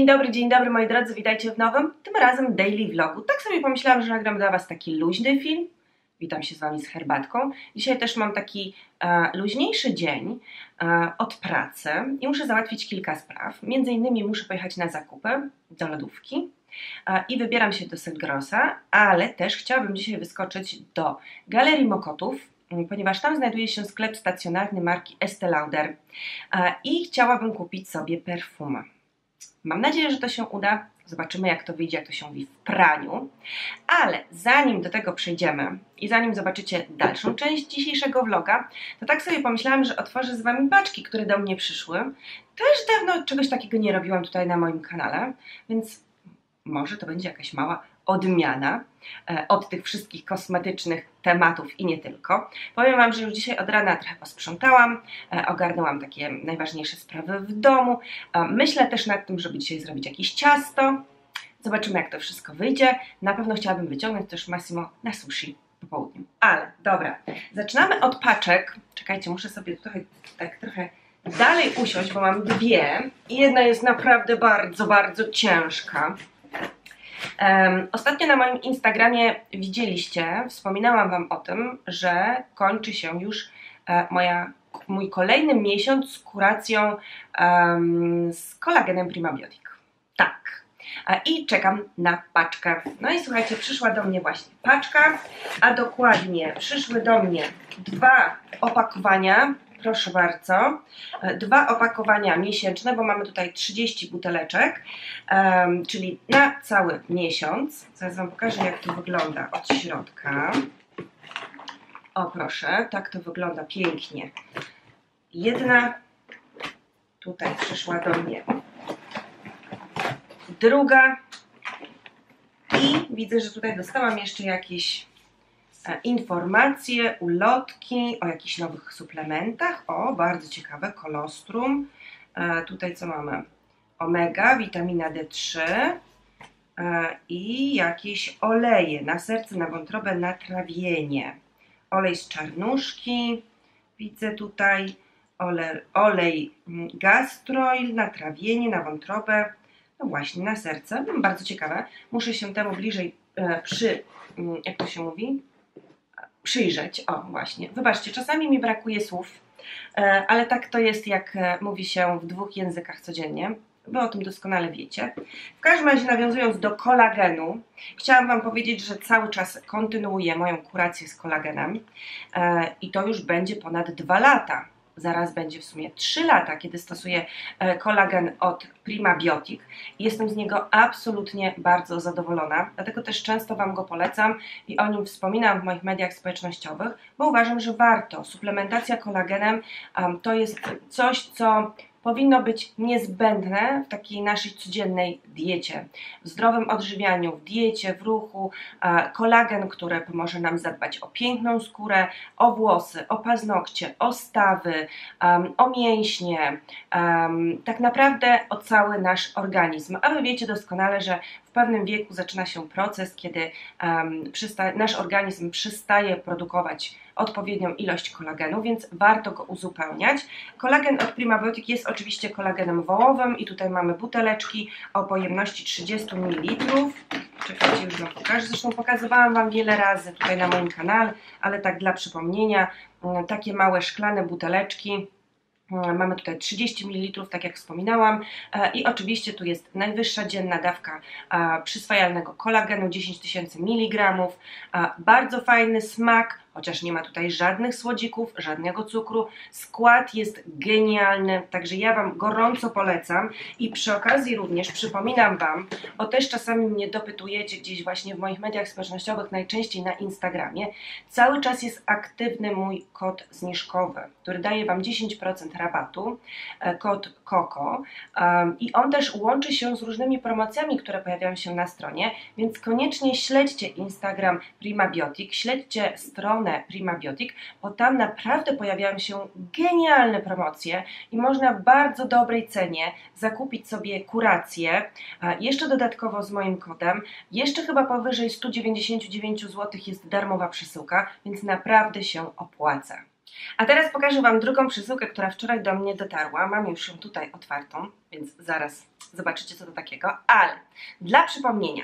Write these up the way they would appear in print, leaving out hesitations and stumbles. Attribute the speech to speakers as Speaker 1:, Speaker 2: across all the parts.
Speaker 1: Dzień dobry moi drodzy, witajcie w nowym, tym razem daily vlogu. Tak sobie pomyślałam, że nagram dla Was taki luźny film. Witam się z Wami z herbatką. Dzisiaj też mam taki luźniejszy dzień od pracy i muszę załatwić kilka spraw. Między innymi muszę pojechać na zakupy do lodówki i wybieram się do Selgrosa, ale też chciałabym dzisiaj wyskoczyć do Galerii Mokotów, ponieważ tam znajduje się sklep stacjonarny marki Estée Lauder i chciałabym kupić sobie perfumę. Mam nadzieję, że to się uda. Zobaczymy, jak to wyjdzie, jak to się mówi w praniu. Ale zanim do tego przejdziemy i zanim zobaczycie dalszą część dzisiejszego vloga, to tak sobie pomyślałam, że otworzę z Wami paczki, które do mnie przyszły. Też dawno czegoś takiego nie robiłam tutaj na moim kanale, więc może to będzie jakaś mała odmiana od tych wszystkich kosmetycznych tematów i nie tylko. Powiem Wam, że już dzisiaj od rana trochę posprzątałam, ogarnęłam takie najważniejsze sprawy w domu. Myślę też nad tym, żeby dzisiaj zrobić jakieś ciasto. Zobaczymy, jak to wszystko wyjdzie. Na pewno chciałabym wyciągnąć też Massimo na sushi po południu. Ale dobra, zaczynamy od paczek. Czekajcie, muszę sobie tutaj tak trochę dalej usiąść, bo mam dwie i jedna jest naprawdę bardzo ciężka. Ostatnio na moim Instagramie widzieliście, wspominałam Wam o tym, że kończy się już mój kolejny miesiąc z kuracją z kolagenem Primabiotic. Tak. I czekam na paczkę. No i słuchajcie, przyszła do mnie właśnie paczka, a dokładnie przyszły do mnie dwa opakowania. Proszę bardzo, dwa opakowania miesięczne, bo mamy tutaj 30 buteleczek, czyli na cały miesiąc. Zaraz Wam pokażę, jak to wygląda od środka. O proszę, tak to wygląda pięknie. Jedna tutaj przyszła do mnie, druga i widzę, że tutaj dostałam jeszcze jakieś informacje, ulotki o jakichś nowych suplementach. O, bardzo ciekawe, kolostrum. Tutaj co mamy? Omega, witamina D3 i jakieś oleje na serce, na wątrobę, na trawienie. Olej z czarnuszki, widzę tutaj olej gastroil na trawienie, na wątrobę, no właśnie, na serce. Bardzo ciekawe. Muszę się temu bliżej jak to się mówi? Przyjrzeć. O, właśnie. Wybaczcie, czasami mi brakuje słów, ale tak to jest, jak mówi się w dwóch językach codziennie. Wy o tym doskonale wiecie. W każdym razie, nawiązując do kolagenu, chciałam Wam powiedzieć, że cały czas kontynuuję moją kurację z kolagenem i to już będzie ponad 2 lata. Zaraz będzie w sumie 3 lata, kiedy stosuję kolagen od Primabiotic. Jestem z niego absolutnie bardzo zadowolona, dlatego też często Wam go polecam i o nim wspominam w moich mediach społecznościowych, bo uważam, że warto. Suplementacja kolagenem to jest coś, co powinno być niezbędne w takiej naszej codziennej diecie, w zdrowym odżywianiu, w diecie, w ruchu. Kolagen, który pomoże nam zadbać o piękną skórę, o włosy, o paznokcie, o stawy, o mięśnie, tak naprawdę o cały nasz organizm. A Wy wiecie doskonale, że w pewnym wieku zaczyna się proces, kiedy nasz organizm przestaje produkować odpowiednią ilość kolagenu, więc warto go uzupełniać. Kolagen od Primabiotic jest oczywiście kolagenem wołowym i tutaj mamy buteleczki o pojemności 30 ml. Czekajcie, już Wam pokażę. Zresztą pokazywałam Wam wiele razy tutaj na moim kanale, ale tak dla przypomnienia, takie małe szklane buteleczki. Mamy tutaj 30 ml, tak jak wspominałam, i oczywiście tu jest najwyższa dzienna dawka przyswajalnego kolagenu, 10 000 mg. Bardzo fajny smak, chociaż nie ma tutaj żadnych słodzików, żadnego cukru. Skład jest genialny, także ja Wam gorąco polecam i przy okazji również przypominam Wam, bo też czasami mnie dopytujecie gdzieś właśnie w moich mediach społecznościowych, najczęściej na Instagramie. Cały czas jest aktywny mój kod zniżkowy, który daje Wam 10% rabatu, kod KOKO, i on też łączy się z różnymi promocjami, które pojawiają się na stronie, więc koniecznie śledźcie Instagram Primabiotic, śledźcie stronę Primabiotic, bo tam naprawdę pojawiają się genialne promocje i można w bardzo dobrej cenie zakupić sobie kurację, jeszcze dodatkowo z moim kodem, jeszcze chyba powyżej 199 zł jest darmowa przesyłka, więc naprawdę się opłaca. A teraz pokażę Wam drugą przesyłkę, która wczoraj do mnie dotarła. Mam już ją tutaj otwartą, więc zaraz zobaczycie, co to takiego. Ale dla przypomnienia,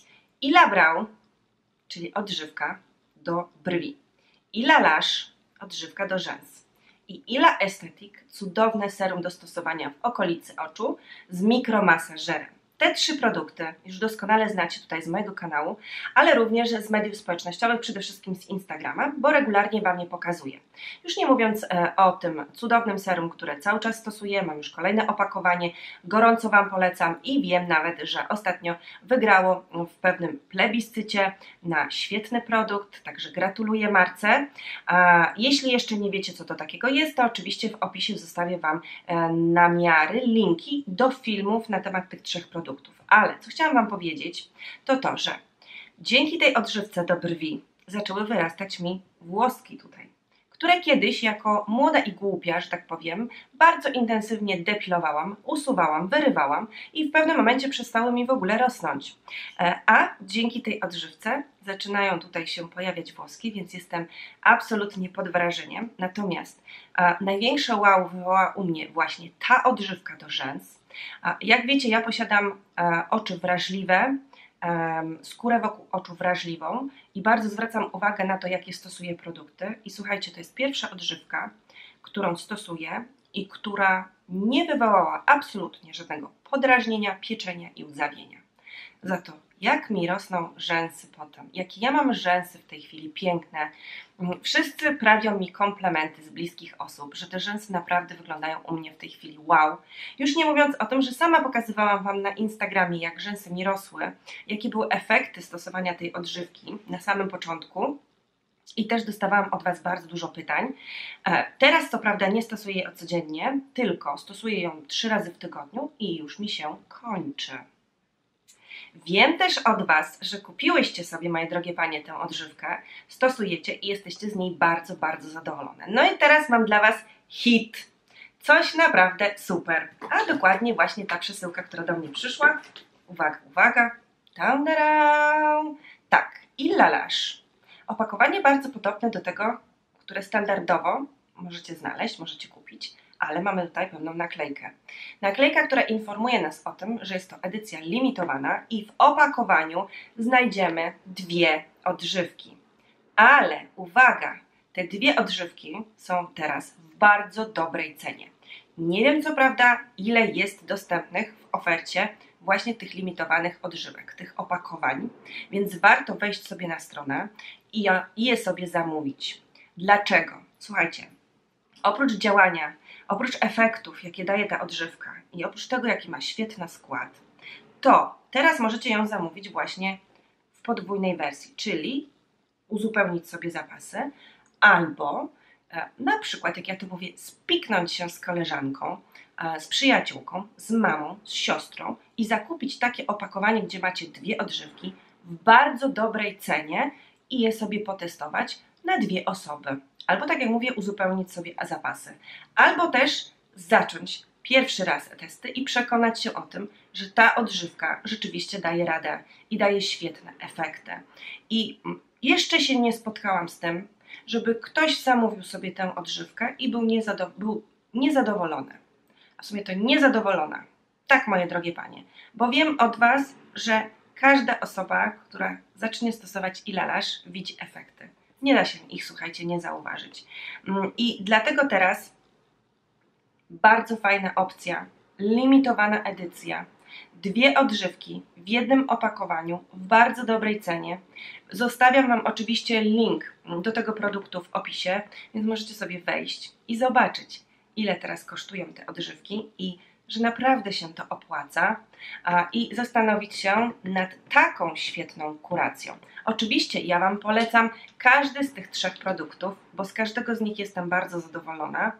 Speaker 1: Ila Brow, czyli odżywka do brwi, Ila Lash, odżywka do rzęs i Ila Aesthetic, cudowne serum do stosowania w okolicy oczu z mikromasażerem. Te 3 produkty już doskonale znacie tutaj z mojego kanału, ale również z mediów społecznościowych, przede wszystkim z Instagrama, bo regularnie Wam je pokazuję. Już nie mówiąc o tym cudownym serum, które cały czas stosuję, mam już kolejne opakowanie, gorąco Wam polecam i wiem nawet, że ostatnio wygrało w pewnym plebiscycie na świetny produkt, także gratuluję marce. Jeśli jeszcze nie wiecie, co to takiego jest, to oczywiście w opisie zostawię Wam namiary, linki do filmów na temat tych 3 produktów. Ale co chciałam Wam powiedzieć, to to, że dzięki tej odżywce do brwi zaczęły wyrastać mi włoski tutaj, które kiedyś jako młoda i głupia, że tak powiem, bardzo intensywnie depilowałam, usuwałam, wyrywałam i w pewnym momencie przestały mi w ogóle rosnąć. A dzięki tej odżywce zaczynają tutaj się pojawiać włoski, więc jestem absolutnie pod wrażeniem. Natomiast największe wow wywołała u mnie właśnie ta odżywka do rzęs. Jak wiecie, ja posiadam oczy wrażliwe, skórę wokół oczu wrażliwą i bardzo zwracam uwagę na to, jakie stosuję produkty. I słuchajcie, to jest pierwsza odżywka, którą stosuję i która nie wywołała absolutnie żadnego podrażnienia, pieczenia i łzawienia. Za to jak mi rosną rzęsy potem, jakie ja mam rzęsy w tej chwili piękne. Wszyscy prawią mi komplementy z bliskich osób, że te rzęsy naprawdę wyglądają u mnie w tej chwili wow. Już nie mówiąc o tym, że sama pokazywałam Wam na Instagramie, jak rzęsy mi rosły, jakie były efekty stosowania tej odżywki na samym początku. I też dostawałam od Was bardzo dużo pytań. Teraz co prawda nie stosuję jej codziennie, tylko stosuję ją 3 razy w tygodniu i już mi się kończy. Wiem też od Was, że kupiłyście sobie, moje drogie panie, tę odżywkę, stosujecie i jesteście z niej bardzo, bardzo zadowolone. No i teraz mam dla Was hit. Coś naprawdę super. A dokładnie właśnie ta przesyłka, która do mnie przyszła. Uwaga, uwaga. Tak, Ila Lash. Opakowanie bardzo podobne do tego, które standardowo możecie znaleźć, możecie kupić, ale mamy tutaj pewną naklejkę. Naklejka, która informuje nas o tym, że jest to edycja limitowana i w opakowaniu znajdziemy 2 odżywki. Ale uwaga, te 2 odżywki są teraz w bardzo dobrej cenie. Nie wiem co prawda, ile jest dostępnych w ofercie właśnie tych limitowanych odżywek, tych opakowań, więc warto wejść sobie na stronę i je sobie zamówić. Dlaczego? Słuchajcie, oprócz działania, oprócz efektów, jakie daje ta odżywka i oprócz tego, jaki ma świetny skład, to teraz możecie ją zamówić właśnie w podwójnej wersji, czyli uzupełnić sobie zapasy albo na przykład, jak ja to mówię, spiknąć się z koleżanką, z przyjaciółką, z mamą, z siostrą i zakupić takie opakowanie, gdzie macie 2 odżywki w bardzo dobrej cenie i je sobie potestować na 2 osoby. Albo tak jak mówię, uzupełnić sobie zapasy. Albo też zacząć pierwszy raz testy i przekonać się o tym, że ta odżywka rzeczywiście daje radę i daje świetne efekty. I jeszcze się nie spotkałam z tym, żeby ktoś zamówił sobie tę odżywkę i był niezadowolony. A w sumie to niezadowolona. Tak, moje drogie panie. Bo wiem od Was, że każda osoba, która zacznie stosować Ila Lash, widzi efekty. Nie da się ich, słuchajcie, nie zauważyć. I dlatego teraz bardzo fajna opcja, limitowana edycja, 2 odżywki w jednym opakowaniu w bardzo dobrej cenie. Zostawiam Wam oczywiście link do tego produktu w opisie, więc możecie sobie wejść i zobaczyć, ile teraz kosztują te odżywki i że naprawdę się to opłaca i zastanowić się nad taką świetną kuracją. Oczywiście ja Wam polecam każdy z tych 3 produktów, bo z każdego z nich jestem bardzo zadowolona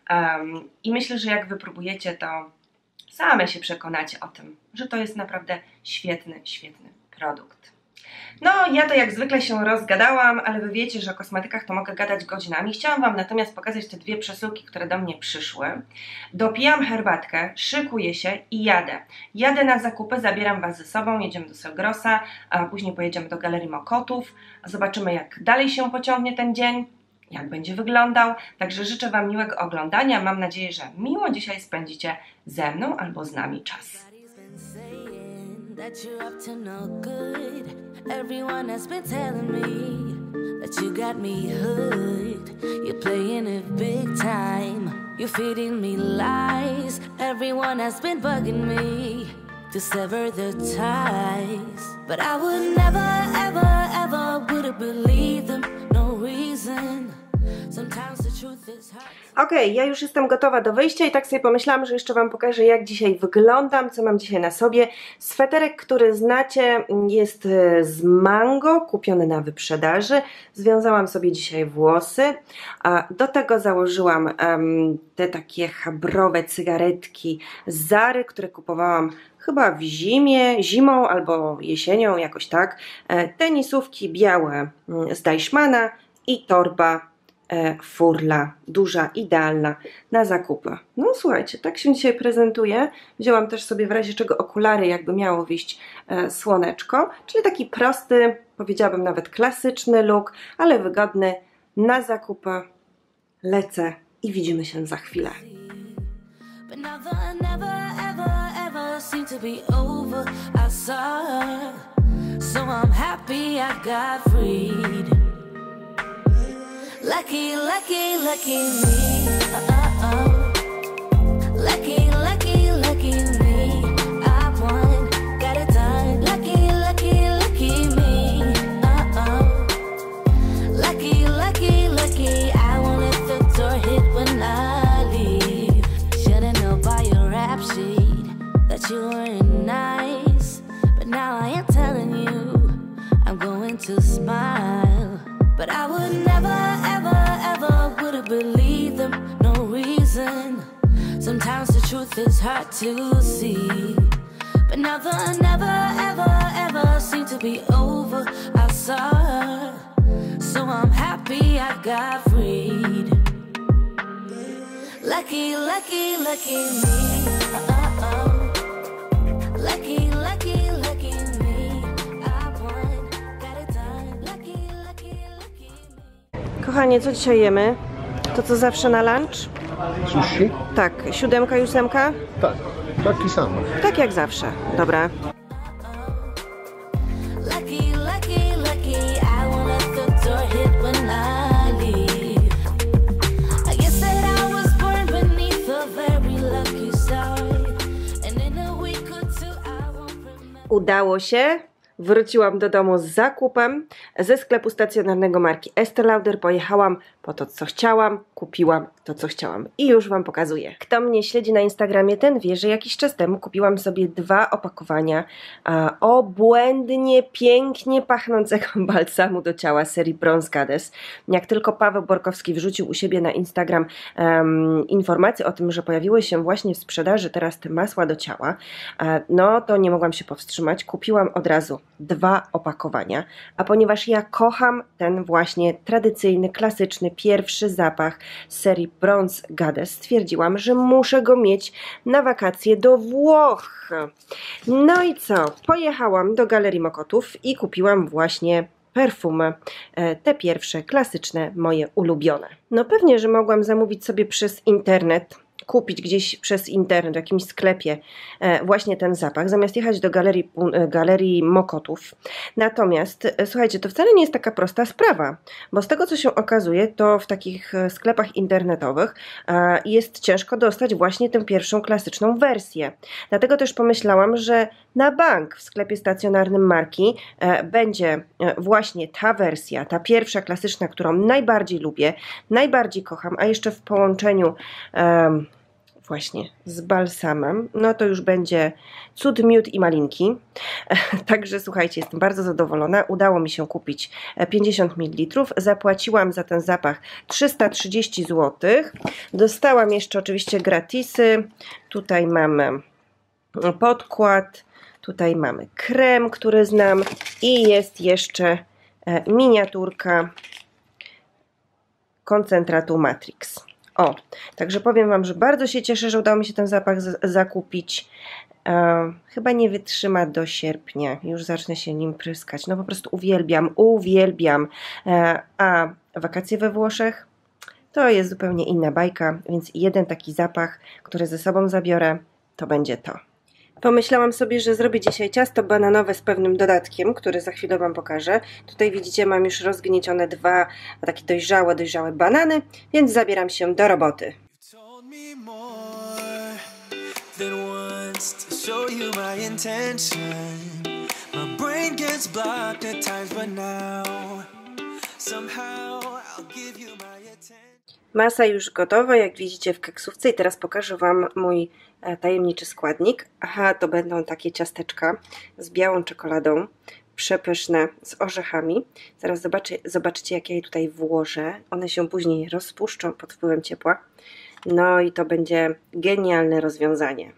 Speaker 1: i myślę, że jak wypróbujecie, to same się przekonacie o tym, że to jest naprawdę świetny, świetny produkt. No, ja to jak zwykle się rozgadałam, ale Wy wiecie, że o kosmetykach to mogę gadać godzinami. Chciałam Wam natomiast pokazać te 2 przesyłki, które do mnie przyszły. Dopijam herbatkę, szykuję się i jadę. Jadę na zakupy, zabieram Was ze sobą, jedziemy do Selgrosa, a później pojedziemy do Galerii Mokotów. Zobaczymy, jak dalej się pociągnie ten dzień. jak będzie wyglądał. Także życzę Wam miłego oglądania. Mam nadzieję, że miło dzisiaj spędzicie ze mną albo z nami czas.
Speaker 2: That you're up to no good. Everyone has been telling me that you got me hooked. You're playing it big time. You're feeding me lies. Everyone has been bugging me to sever the ties, but I would never, ever, ever would have believed them. No reason. Sometimes the truth is hard.
Speaker 1: Okej, ja już jestem gotowa do wyjścia i tak sobie pomyślałam, że jeszcze Wam pokażę, jak dzisiaj wyglądam, co mam dzisiaj na sobie. Sweterek, który znacie, jest z Mango, kupiony na wyprzedaży. Związałam sobie dzisiaj włosy, a do tego założyłam te takie chabrowe cygaretki z Zary, które kupowałam chyba w zimą albo jesienią, jakoś tak. Tenisówki białe z Deichmanna i torba Furla, duża, idealna na zakupy. No słuchajcie, tak się dzisiaj prezentuję. Wzięłam też sobie w razie czego okulary, jakby miało wyjść słoneczko, czyli taki prosty, powiedziałabym nawet klasyczny look, ale wygodny na zakupy. Lecę i widzimy się za chwilę.
Speaker 2: Lucky, lucky, lucky me. Lucky, lucky, lucky me. I won, got it done. Lucky, lucky, lucky me. Lucky, lucky, lucky. I won't let the door hit when I leave. Should've known by your rap sheet that you weren't nice, but now I am telling you I'm going to smile. But I would never, ever, ever would have believed them. No reason. Sometimes the truth is hard to see. But now the never, ever, ever seemed to be over. I saw her, so I'm happy I got freed. Lucky, lucky, lucky me. Lucky, lucky, lucky me. I won, got it done. Lucky, lucky, lucky me.
Speaker 1: Kochanie, co dzisiaj jemy? To co zawsze na lunch?
Speaker 3: Sushi?
Speaker 1: Tak, 7 i 8?
Speaker 3: Tak, taki sam.
Speaker 1: Tak jak zawsze, dobra.
Speaker 2: Lucky, lucky, lucky, I won't let the door hit when I leave. I guess that I was born beneath a very lucky star, and in a week or two I won't remember.
Speaker 1: Udało się. Wróciłam do domu z zakupem ze sklepu stacjonarnego marki Estée Lauder. Pojechałam po to, co chciałam, kupiłam to, co chciałam i już Wam pokazuję. Kto mnie śledzi na Instagramie, ten wie, że jakiś czas temu kupiłam sobie 2 opakowania obłędnie, pięknie pachnącego balsamu do ciała serii Bronze Goddess. Jak tylko Paweł Borkowski wrzucił u siebie na Instagram informację o tym, że pojawiły się właśnie w sprzedaży teraz te masła do ciała, no to nie mogłam się powstrzymać. Kupiłam od razu 2 opakowania, a ponieważ ja kocham ten właśnie tradycyjny, klasyczny, pierwszy zapach z serii Bronze Goddess, stwierdziłam, że muszę go mieć na wakacje do Włoch. No i co? Pojechałam do Galerii Mokotów i kupiłam właśnie perfumy, te pierwsze, klasyczne, moje ulubione. No pewnie, że mogłam zamówić sobie przez internet, kupić gdzieś przez internet, w jakimś sklepie właśnie ten zapach, zamiast jechać do Galerii Mokotów. Natomiast, słuchajcie, to wcale nie jest taka prosta sprawa, bo z tego, co się okazuje, to w takich sklepach internetowych jest ciężko dostać właśnie tę pierwszą klasyczną wersję. Dlatego też pomyślałam, że na bank w sklepie stacjonarnym marki będzie właśnie ta wersja, ta pierwsza klasyczna, którą najbardziej lubię, najbardziej kocham, a jeszcze w połączeniu właśnie z balsamem, no to już będzie cud, miód i malinki. Także słuchajcie, jestem bardzo zadowolona. Udało mi się kupić 50 ml. Zapłaciłam za ten zapach 330 zł. Dostałam jeszcze oczywiście gratisy. Tutaj mamy podkład, tutaj mamy krem, który znam i jest jeszcze miniaturka koncentratu Matrix. O, także powiem Wam, że bardzo się cieszę, że udało mi się ten zapach zakupić Chyba nie wytrzyma do sierpnia. Już zacznę się nim pryskać. No po prostu uwielbiam. A wakacje we Włoszech to jest zupełnie inna bajka, więc jeden taki zapach, który ze sobą zabiorę, to będzie to. Pomyślałam sobie, że zrobię dzisiaj ciasto bananowe z pewnym dodatkiem, który za chwilę Wam pokażę. Tutaj widzicie, mam już rozgniecione dwa takie dojrzałe banany, więc zabieram się do roboty. Masa już gotowa, jak widzicie w keksówce, i teraz pokażę Wam mój tajemniczy składnik. Aha, to będą takie ciasteczka z białą czekoladą, przepyszne, z orzechami. Zaraz zobaczycie, jak ja je tutaj włożę. One się później rozpuszczą pod wpływem ciepła. No i to będzie genialne rozwiązanie.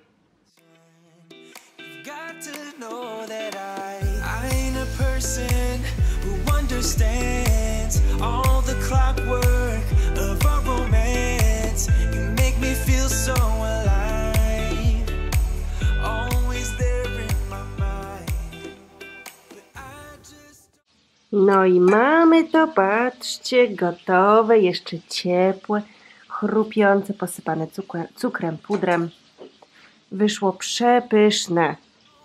Speaker 1: No i mamy to, patrzcie, gotowe, jeszcze ciepłe, chrupiące, posypane cukrem, pudrem. Wyszło przepyszne.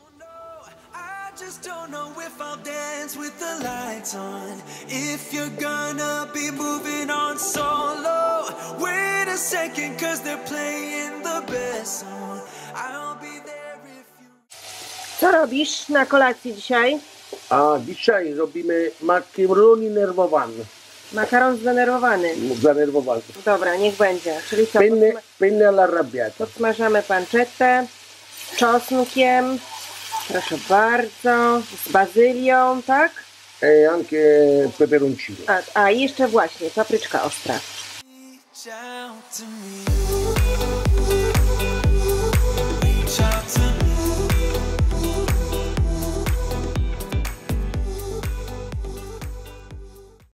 Speaker 1: Co robisz na kolację dzisiaj?
Speaker 3: A dzisiaj robimy makaroni nerwowane.
Speaker 1: Makaron zdenerwowany.
Speaker 3: Zanerwowany.
Speaker 1: Dobra, niech będzie. Czyli co?
Speaker 3: Penne all'arrabbiata.
Speaker 1: Podsmażamy panczettę z czosnkiem. Proszę bardzo. Z bazylią, tak?
Speaker 3: E anche peperoncino.
Speaker 1: A jeszcze właśnie, papryczka ostra.